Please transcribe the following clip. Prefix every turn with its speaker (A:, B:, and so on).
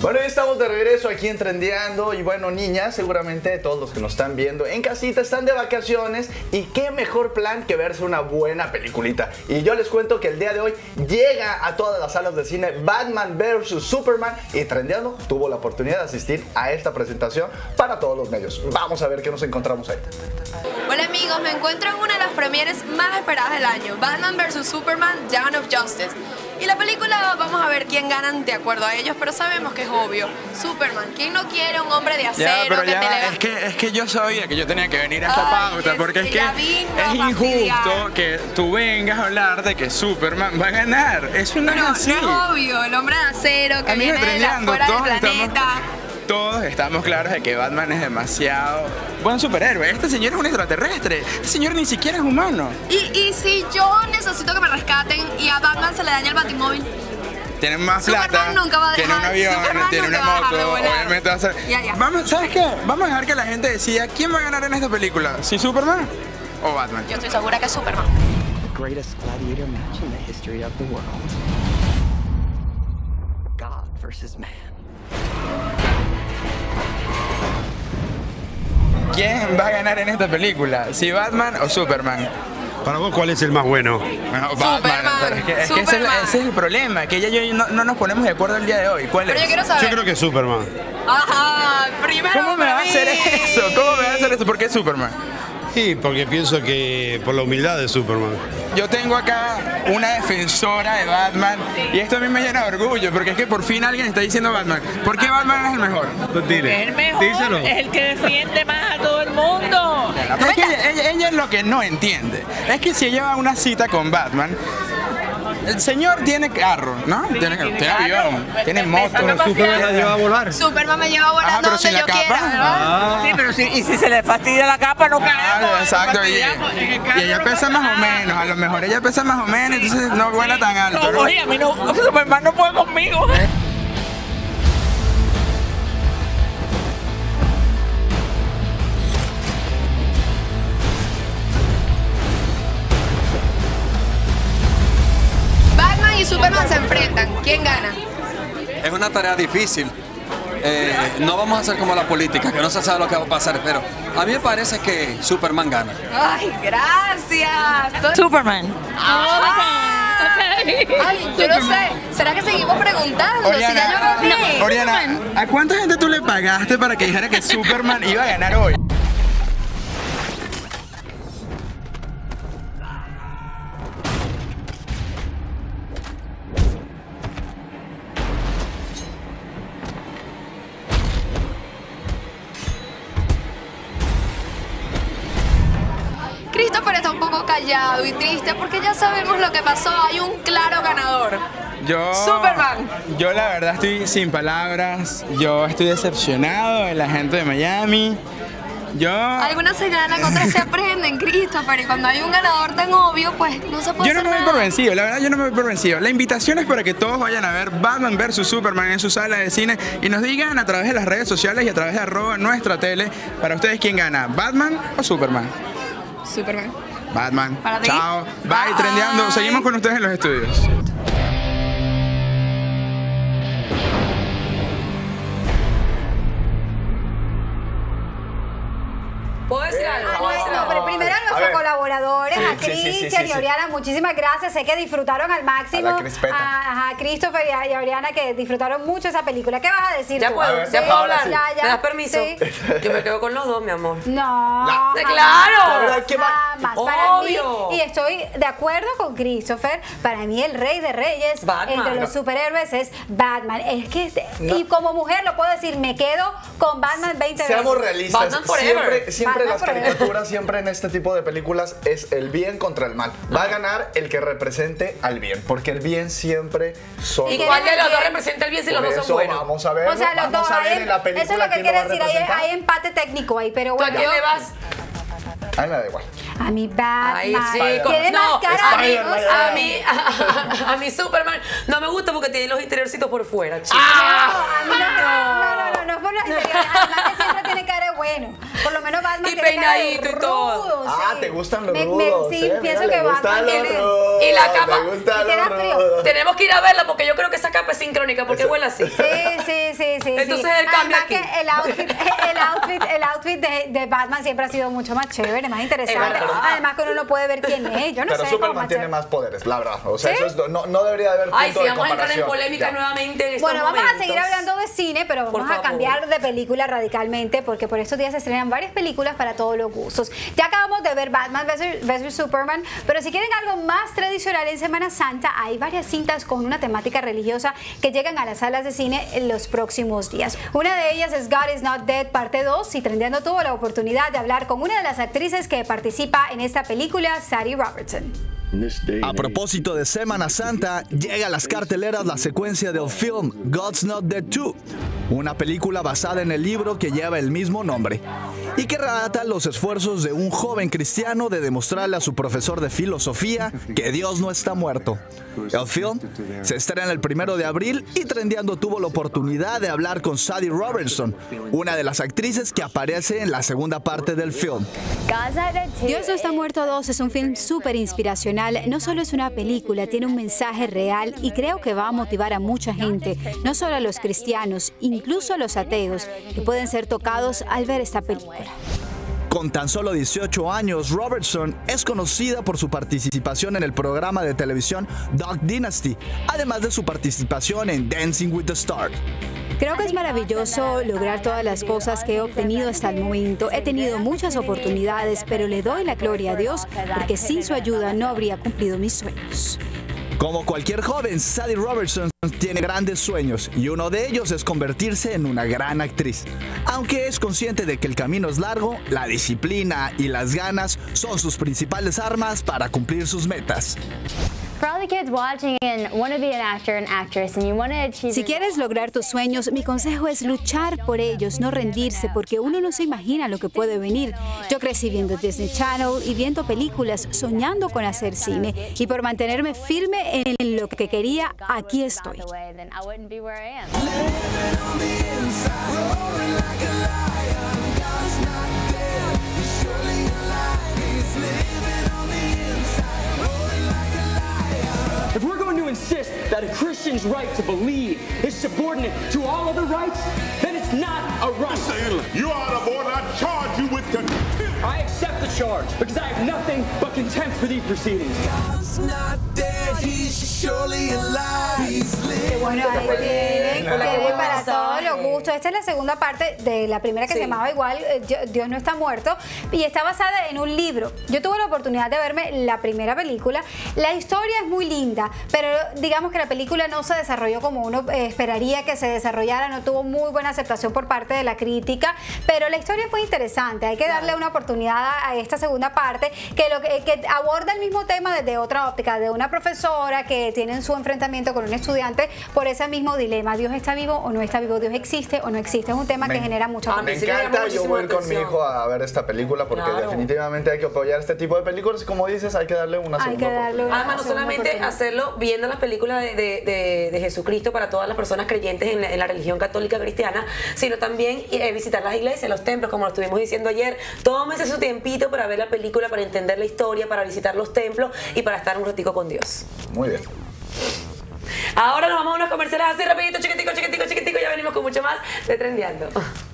A: Bueno, ya estamos de regreso aquí en Trendeando. Y bueno, niñas, seguramente todos los que nos están viendo en casita están de vacaciones. Y qué mejor plan que verse una buena peliculita. Y yo les cuento que el día de hoy llega a todas las salas de cine Batman vs Superman. Y Trendeando tuvo la oportunidad de asistir a esta presentación para todos los medios. Vamos a ver qué nos encontramos ahí.
B: Hola amigos, me encuentro en una de las premieres más esperadas del año, Batman vs Superman, Dawn of Justice. Y la película vamos a ver quién ganan de acuerdo a ellos, pero sabemos que es obvio. Superman, ¿quién no quiere un hombre de acero
C: es que yo sabía que yo tenía que venir a esta pauta, porque es que es injusto que tú vengas a hablar de que Superman va a ganar. Eso no es así.
B: No es obvio, el hombre de acero que viene de fuera del planeta.
C: Todos estamos claros de que Batman es demasiado buen superhéroe. Este señor es un extraterrestre. Este señor ni siquiera es humano.
B: Y si yo necesito que me rescaten y a Batman se le daña el batimóvil,
C: tiene más
B: Superman
C: plata,
B: nunca va a
C: tiene un
B: dejar,
C: avión,
B: Superman
C: tiene una
B: nunca va a dejar de
C: moto,
B: volar.
C: obviamente va a ser...
B: Ya.
C: Vamos, ¿sabes qué? Vamos a dejar que la gente decida quién va a ganar en esta película, si Superman o Batman.
B: Yo estoy segura que es Superman.
D: The greatest gladiator match in the history of the world. God versus man.
C: ¿Quién va a ganar en esta película? ¿Si Batman o Superman?
E: Para vos, ¿cuál es el más bueno?
C: Bueno, Batman. Pero es que ese es el problema, que ella y yo no nos ponemos de acuerdo el día de hoy. ¿Cuál
B: Pero yo
C: es?
B: quiero saber.
E: Yo creo que es Superman.
B: Ajá, primero
C: ¿Cómo me va a hacer eso? ¿Cómo me va a hacer eso? ¿Por qué Superman?
E: Sí, porque pienso que por la humildad de Superman.
C: Yo tengo acá una defensora de Batman y esto a mí me llena de orgullo, porque es que por fin alguien está diciendo Batman. ¿Por qué Batman es el mejor?
F: Es el mejor, es el que defiende más a todo el mundo.
C: Pero es que ella es lo que no entiende. Es que si ella va a una cita con Batman, el señor tiene carro, ¿no? Tiene avión, tiene moto.
E: Superman la lleva a volar.
B: Superman me lleva volando
C: pero
B: donde
C: sin la
B: yo
C: capa.
B: quiera, ¿verdad?
F: Sí, pero y si se le fastidia la capa, no caemos.
C: Exacto, y ella pesa más o menos, a lo mejor ella pesa más o menos, entonces no vuela tan alto.
F: No, oye, a mí no, Superman no puede conmigo.
B: Batman y Superman se enfrentan. ¿Quién gana?
G: Es una tarea difícil. No vamos a hacer como la política, que no se sabe lo que va a pasar, pero a mí me parece que Superman gana.
B: Ay, gracias.
F: Superman.
B: Ay, yo no sé. ¿Será que seguimos preguntando? Si ya yo me vi.
C: Oriana, ¿a cuánta gente tú le pagaste para que dijera que Superman iba a ganar hoy?
B: Christopher está un poco callado y triste porque ya sabemos lo que pasó. Hay un claro ganador. Superman.
C: Yo la verdad estoy sin palabras. Yo estoy decepcionado de la gente de Miami.
B: Algunas se ganan, otras se aprenden, Christopher. Y cuando hay un ganador tan obvio, pues no se puede
C: Yo no
B: hacer
C: me voy
B: nada.
C: por vencido, la verdad yo no me voy por vencido. La invitación es para que todos vayan a ver Batman vs Superman en su sala de cine y nos digan a través de las redes sociales y a través de @nuestratele para ustedes quién gana, Batman o Superman.
B: Superman.
C: Batman.
B: Para ti.
C: Chao. Bye,
B: Bye.
C: Trendeando. Seguimos con ustedes en los estudios.
H: ¿Puedo decir algo?
I: No, pero primero a nuestros colaboradores, a
A: Sí,
I: Cristian y a Oriana, muchísimas gracias. Sé que disfrutaron al máximo.
A: A la crispeta.
I: A Christopher y a Oriana, que disfrutaron mucho esa película. ¿Qué vas a decir
H: Ya
I: tú?
H: puedo,
I: Sí,
H: ya puedo hablar.
I: ya.
H: ¿Me das permiso?
I: Sí.
H: Yo me quedo con los dos, mi amor.
I: No.
H: ¡Claro!
A: La verdad, ¿qué más?
I: Jamás. Para mí,
H: Obvio.
I: y estoy de acuerdo con Christopher, para mí el rey de reyes
H: Batman.
I: entre los superhéroes es Batman. Es que, y como mujer lo puedo decir, me quedo con Batman 20 veces.
A: Seamos realistas.
H: Batman forever.
A: Siempre
I: Batman
A: las
I: forever.
A: caricaturas, siempre en este tipo de películas es el bien contra el mal. Va a ganar el que represente al bien, porque el bien siempre son.
H: ¿Y
I: ¿Y
H: cuál de los dos
I: bien?
H: representa el bien si los
A: Por
H: dos son
A: eso
H: buenos?
A: vamos a ver.
I: O sea, los dos,
A: vamos a ver
I: hay-
A: en la película
I: eso es lo que
A: quién lo
I: quiere
A: va a
I: decir,
A: representar.
I: hay empate técnico ahí, pero
H: ¿Tú a
I: bueno.
H: quién le vas?
A: A mí me da igual.
I: A mi Batman.
H: Ay, sí.
I: Tiene
H: No,
I: más cara
H: a mí,
I: de-
H: a mí Superman no me gusta porque tiene los interiorcitos por fuera, chicos.
I: No, a mí no, no, no, no, no, por los interiores. Además que siempre tiene cara de bueno. Por lo menos Batman
H: Y
I: tiene cara de
H: peinadito y todo.
I: rudo,
A: Ah,
I: sí.
A: te gustan los rudos.
I: Sí, pienso
A: mira,
I: que
A: le gustan
I: Batman
A: los
I: tiene...
A: rudos,
H: Y la capa-
A: le gustan
I: y te da
A: los
I: frío.
A: rudos.
H: Tenemos que ir a verla porque yo creo que esa capa es sincrónica porque huele así.
I: Sí.
H: Entonces el cambio
I: Además
H: aquí.
I: que el outfit de Batman siempre ha sido mucho más chévere, más interesante.
H: verdad.
I: Además que uno no puede ver quién es. Yo no
A: Pero
I: sé.
A: Superman tiene más poderes, la verdad. O sea,
I: ¿Sí?
A: eso es, no debería haber punto
H: Ay, sí,
A: de
H: vamos a entrar en
A: comparación.
H: polémica
A: Ya.
H: nuevamente en estos
I: Bueno, vamos a
H: momentos.
I: seguir hablando de cine, pero
H: Por
I: vamos a
H: favor.
I: cambiar de película radicalmente porque por estos días se estrenan varias películas para todos los gustos. Ya acabamos de ver Batman vs Superman, pero si quieren algo más tradicional en Semana Santa, hay varias cintas con una temática religiosa que llegan a las salas de cine en los próximos días. Una de ellas es God is Not Dead parte 2 y Trendeando tuvo la oportunidad de hablar con una de las actrices que participa en esta película, Sadie Robertson.
J: A propósito de Semana Santa, llega a las carteleras la secuencia del film God's Not Dead 2, una película basada en el libro que lleva el mismo nombre y que relata los esfuerzos de un joven cristiano de demostrarle a su profesor de filosofía que Dios no está muerto. El film se estrena el 1 de abril y Trendeando tuvo la oportunidad de hablar con Sadie Robertson, una de las actrices que aparece en la segunda parte del film.
I: Dios no está muerto 2 es un film súper inspiracional. No solo es una película, tiene un mensaje real y creo que va a motivar a mucha gente, no solo a los cristianos, incluso a los ateos, que pueden ser tocados al ver esta película.
J: Con tan solo 18 años, Robertson es conocida por su participación en el programa de televisión Duck Dynasty, además de su participación en Dancing with the Stars.
I: Creo que es maravilloso lograr todas las cosas que he obtenido hasta el momento. He tenido muchas oportunidades, pero le doy la gloria a Dios porque sin su ayuda no habría cumplido mis sueños.
J: Como cualquier joven, Sadie Robertson tiene grandes sueños y uno de ellos es convertirse en una gran actriz. Aunque es consciente de que el camino es largo, la disciplina y las ganas son sus principales armas para cumplir sus metas.
I: Si quieres lograr tus sueños, mi consejo es luchar por ellos, no rendirse, porque uno no se imagina lo que puede venir. Yo crecí viendo Disney Channel y viendo películas, soñando con hacer cine, y por mantenerme firme en lo que quería, aquí estoy.
K: If we're going to insist that a Christian's right to believe is subordinate to all other rights, then it's not a right.
L: Mr. Hitler, you are out of order. I charge you with contempt.
K: I accept the charge because I have nothing but contempt for these proceedings.
M: God's not dead, he's surely alive. He's living.
I: Bueno, ahí tienen para todos los gustos. Esta es la segunda parte de la primera que se llamaba igual, Dios no está muerto, y está basada en un libro. Yo tuve la oportunidad de verme la primera película. La historia es muy linda, pero digamos que la película no se desarrolló como uno esperaría que se desarrollara, no tuvo muy buena aceptación por parte de la crítica, pero la historia fue interesante. Hay que darle una oportunidad a esta segunda parte que aborda el mismo tema desde otra óptica, de una profesora que tiene su enfrentamiento con un estudiante por ese mismo dilema: ¿Dios está vivo o no está vivo? ¿Dios existe o no existe? Es un tema que genera mucha conversación.
A: Me encanta, yo voy a ir con mi hijo a ver esta película porque definitivamente hay que apoyar este tipo de películas y, como dices, hay que darle una segunda oportunidad.
H: Además, no solamente hacerlo viendo las películas de Jesucristo para todas las personas creyentes en la religión católica cristiana, sino también visitar las iglesias, los templos, como lo estuvimos diciendo ayer. Tómense su tiempito para ver la película, para entender la historia, para visitar los templos y para estar un ratico con Dios.
A: Muy bien.
H: Ahora nos vamos a unos comerciales así rapidito, chiquitico, ya venimos con mucho más de Trendeando.